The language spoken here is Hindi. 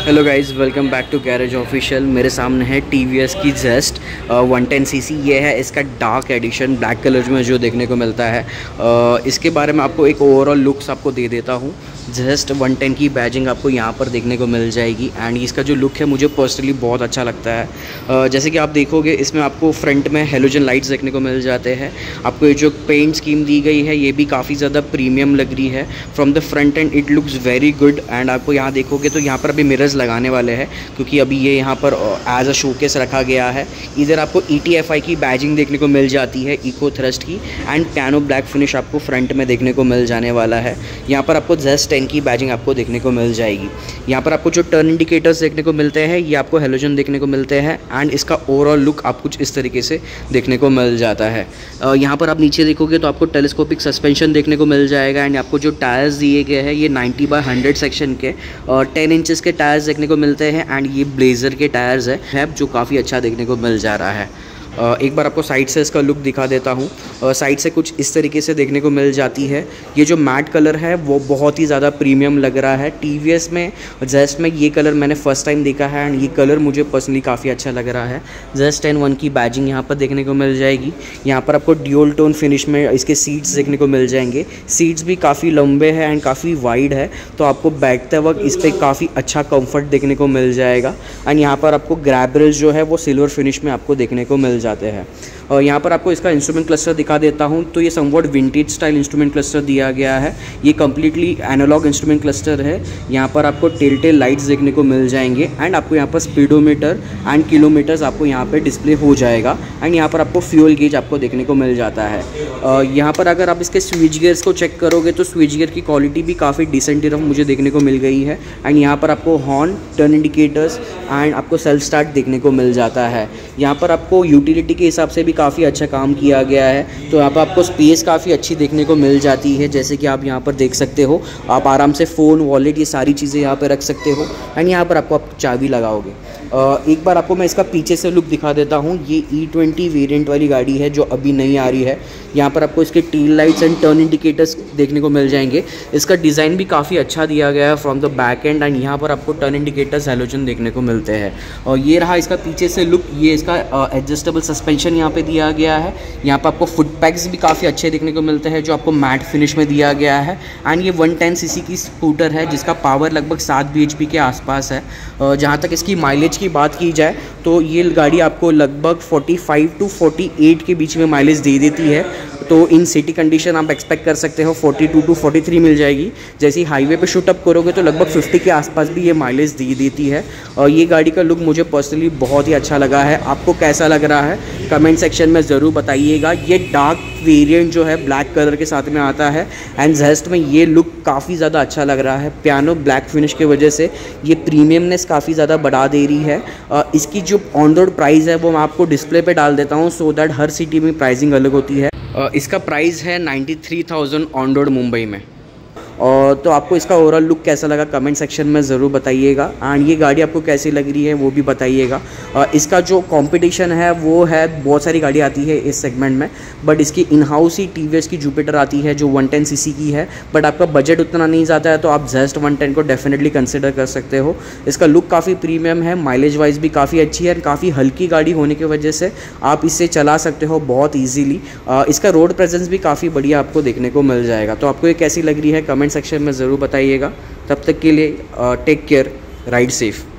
Hello guys, welcome back to garage official. मेरे सामने है TVS की जेस्ट 110cc। ये है इसका डार्क एडिशन, ब्लैक कलर में जो देखने को मिलता है। इसके बारे में आपको एक ओवरऑल लुक्स आपको दे देता हूँ। जेस्ट 110 की बैजिंग आपको यहाँ पर देखने को मिल जाएगी एंड इसका जो लुक है मुझे पर्सनली बहुत अच्छा लगता है। जैसे कि आप देखोगे इसमें आपको फ्रंट में हेलोजन लाइट्स देखने को मिल जाते हैं। आपको ये जो पेंट स्कीम दी गई है ये भी काफ़ी ज़्यादा प्रीमियम लग रही है। From the front end it looks very good. And आपको यहाँ देखोगे तो यहाँ पर अभी मिरर्स लगाने वाले हैं क्योंकि अभी ये यहाँ पर एज अ शोकेस रखा गया है। इधर आपको ETFI की बैजिंग देखने को मिल जाती है, इको थ्रस्ट की, एंड पियानो ब्लैक फिनिश आपको फ्रंट में देखने को मिल जाने वाला है। यहाँ पर आपको जेस्ट 10 की बैजिंग आपको देखने को मिल जाएगी। यहाँ पर आपको जो टर्न इंडिकेटर्स देखने को मिलते हैं ये आपको हेलोजन देखने को मिलते हैं एंड इसका ओवरऑल लुक आप कुछ इस तरीके से देखने को मिल जाता है। यहाँ पर आप नीचे देखोगे तो आपको टेलीस्कोपिक सस्पेंशन देखने को मिल जाएगा एंड आपको जो टायर्स दिए गए हैं ये 90/100 सेक्शन के 10 इंचेस के टायर्स देखने को मिलते हैं एंड ये ब्लेज़र के टायर्स है जो काफ़ी अच्छा देखने को मिल जा रहा है। एक बार आपको साइड से इसका लुक दिखा देता हूँ। साइड से कुछ इस तरीके से देखने को मिल जाती है। ये जो मैट कलर है वो बहुत ही ज़्यादा प्रीमियम लग रहा है। TVS में जेस्ट में ये कलर मैंने फ़र्स्ट टाइम देखा है एंड ये कलर मुझे पर्सनली काफ़ी अच्छा लग रहा है। जेस्ट 10 की बैजिंग यहाँ पर देखने को मिल जाएगी। यहाँ पर आपको ड्यूल टोन फिनिश में इसके सीट्स देखने को मिल जाएंगे। सीट्स भी काफ़ी लंबे हैं एंड काफ़ी वाइड है तो आपको बैठते वक्त इस पर काफ़ी अच्छा कम्फर्ट देखने को मिल जाएगा। एंड यहाँ पर आपको ग्रैब रेल्स जो है वो सिल्वर फिनिश में आपको देखने को मिल जाते हैं। और यहाँ पर आपको इसका इंस्ट्रूमेंट क्लस्टर दिखा देता हूँ तो ये somewhat vintage style instrument cluster दिया गया है। ये कम्प्लीटली एनालॉग इंस्ट्रूमेंट क्लस्टर है। यहाँ पर आपको टेल लाइट्स देखने को मिल जाएंगे एंड आपको यहाँ पर स्पीडोमीटर एंड किलोमीटर्स आपको यहाँ पे डिस्प्ले हो जाएगा एंड यहाँ पर आपको फ्यूल गेज आपको देखने को मिल जाता है। यहाँ पर अगर आप इसके स्विच गियर्स को चेक करोगे तो स्विच गियर की क्वालिटी भी काफ़ी डिसेंट इनफ मुझे देखने को मिल गई है एंड यहाँ पर आपको हॉर्न, टर्न इंडिकेटर्स एंड आपको सेल्फ स्टार्ट देखने को मिल जाता है। यहाँ पर आपको यूटिलिटी के हिसाब से भी काफ़ी अच्छा काम किया गया है तो यहाँ पर आपको स्पेस काफ़ी अच्छी देखने को मिल जाती है। जैसे कि आप यहाँ पर देख सकते हो, आप आराम से फ़ोन, वॉलेट, ये सारी चीज़ें यहाँ पर रख सकते हो एंड यहाँ पर आपको आप चाबी लगाओगे। एक बार आपको मैं इसका पीछे से लुक दिखा देता हूँ। ये E20 वेरिएंट वाली गाड़ी है जो अभी नहीं आ रही है। यहाँ पर आपको इसके tail lights and turn indicators देखने को मिल जाएंगे। इसका डिज़ाइन भी काफ़ी अच्छा दिया गया है from the back end and यहाँ पर आपको टर्न इंडिकेटर्स हेलोजन देखने को मिलते हैं। और ये रहा इसका पीछे से लुक। ये इसका एडजस्टेबल सस्पेंशन यहाँ पे दिया गया है। यहाँ पर आपको फुट पैक्स भी काफ़ी अच्छे देखने को मिलते हैं जो आपको मैट फिनिश में दिया गया है एंड ये 110cc की स्कूटर है जिसका पावर लगभग 7 bhp के आसपास है। जहाँ तक इसकी माइलेज की बात की जाए तो ये गाड़ी आपको लगभग 45 to 48 के बीच में माइलेज दे देती है। तो इन सिटी कंडीशन आप एक्सपेक्ट कर सकते हो 42 to 43 मिल जाएगी। जैसे ही हाईवे पे शूट अप करोगे तो लगभग 50 के आसपास भी ये माइलेज दे देती है। और ये गाड़ी का लुक मुझे पर्सनली बहुत ही अच्छा लगा है। आपको कैसा लग रहा है कमेंट सेक्शन में ज़रूर बताइएगा। ये डार्क वेरिएंट जो है ब्लैक कलर के साथ में आता है एंड जेस्ट में ये लुक काफ़ी ज़्यादा अच्छा लग रहा है। पियानो ब्लैक फिनिश की वजह से ये प्रीमियमनेस काफ़ी ज़्यादा बढ़ा दे रही है। इसकी जो ऑन रोड प्राइस है वो मैं आपको डिस्प्ले पे डाल देता हूँ सो दैट हर सिटी में प्राइसिंग अलग होती है। इसका प्राइस है 93,000 ऑन रोड मुंबई में। और तो आपको इसका ओवरऑल लुक कैसा लगा कमेंट सेक्शन में ज़रूर बताइएगा एंड ये गाड़ी आपको कैसी लग रही है वो भी बताइएगा। इसका जो कंपटीशन है वो है, बहुत सारी गाड़ी आती है इस सेगमेंट में बट इसकी इन हाउस ही TVS की जुपिटर आती है जो 110cc की है। बट आपका बजट उतना नहीं जाता है तो आप जेस्ट 110 को डेफिनेटली कंसिडर कर सकते हो। इसका लुक काफ़ी प्रीमियम है, माइलेज वाइज भी काफ़ी अच्छी है, काफ़ी हल्की गाड़ी होने की वजह से आप इसे चला सकते हो बहुत ईजीली। इसका रोड प्रेजेंस भी काफ़ी बढ़िया आपको देखने को मिल जाएगा। तो आपको ये कैसी लग रही है कमेंट सेक्शन में ज़रूर बताइएगा। तब तक के लिए टेक केयर, राइड सेफ।